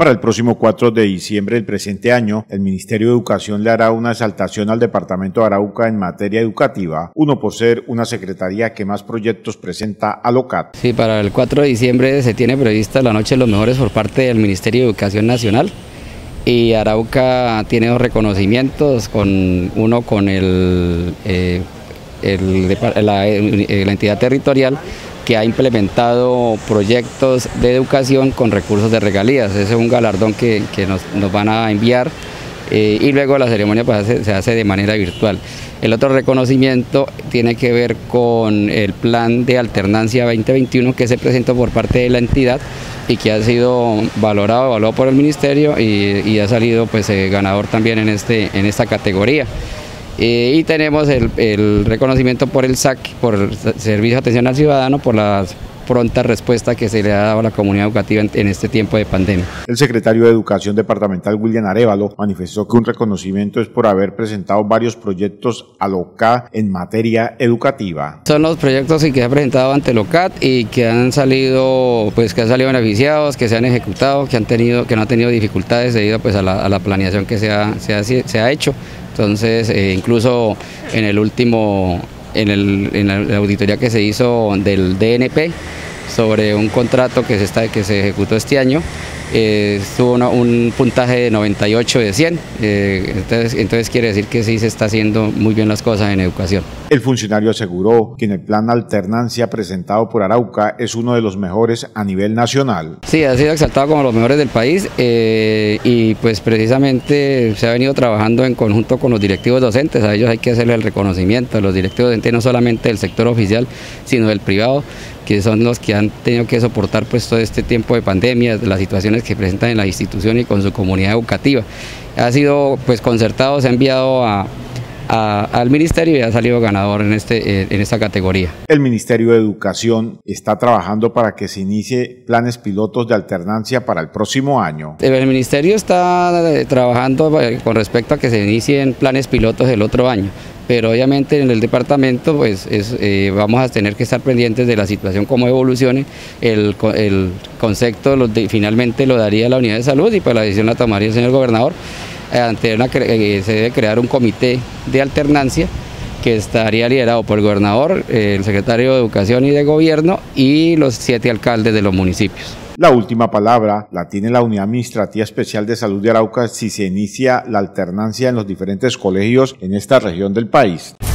Para el próximo 4 de diciembre del presente año, el Ministerio de Educación le hará una exaltación al Departamento de Arauca en materia educativa, uno por ser una secretaría que más proyectos presenta a LOCAT. Sí, para el 4 de diciembre se tiene prevista la Noche de los Mejores por parte del Ministerio de Educación Nacional, y Arauca tiene dos reconocimientos, uno con la entidad territorial que ha implementado proyectos de educación con recursos de regalías. Ese es un galardón que nos van a enviar, y luego la ceremonia pues, se hace de manera virtual. El otro reconocimiento tiene que ver con el plan de alternancia 2021 que se presentó por parte de la entidad y que ha sido evaluado por el ministerio y ha salido pues, ganador también en esta categoría. Y tenemos el reconocimiento por el SAC, por el Servicio de Atención al Ciudadano, por la pronta respuesta que se le ha dado a la comunidad educativa en este tiempo de pandemia. El secretario de Educación Departamental, William Arévalo, manifestó que un reconocimiento es por haber presentado varios proyectos a LOCAT en materia educativa. Son los proyectos que se han presentado ante LOCAT y que han salido beneficiados, que se han ejecutado, que no han tenido dificultades debido pues, a la planeación que se ha hecho. Entonces, incluso en la auditoría que se hizo del DNP sobre un contrato que se ejecutó este año, tuvo un puntaje de 98 de 100, entonces quiere decir que sí se está haciendo muy bien las cosas en educación. El funcionario aseguró que en el plan alternancia presentado por Arauca es uno de los mejores a nivel nacional. Sí, ha sido exaltado como los mejores del país, y pues precisamente se ha venido trabajando en conjunto con los directivos docentes. A ellos hay que hacerle el reconocimiento, a los directivos docentes no solamente del sector oficial, sino del privado, que son los que han tenido que soportar pues, todo este tiempo de pandemia, las situaciones que presentan en la institución y con su comunidad educativa. Ha sido pues, concertado, se ha enviado al Ministerio y ha salido ganador en esta categoría. El Ministerio de Educación está trabajando para que se inicie planes pilotos de alternancia para el próximo año. El Ministerio está trabajando con respecto a que se inicien planes pilotos el otro año, pero obviamente en el departamento pues, vamos a tener que estar pendientes de la situación, cómo evolucione. El concepto finalmente lo daría la unidad de salud y pues la decisión la tomaría el señor gobernador. Se debe crear un comité de alternancia que estaría liderado por el gobernador, el secretario de Educación y de Gobierno y los 7 alcaldes de los municipios. La última palabra la tiene la Unidad Administrativa Especial de Salud de Arauca si se inicia la alternancia en los diferentes colegios en esta región del país.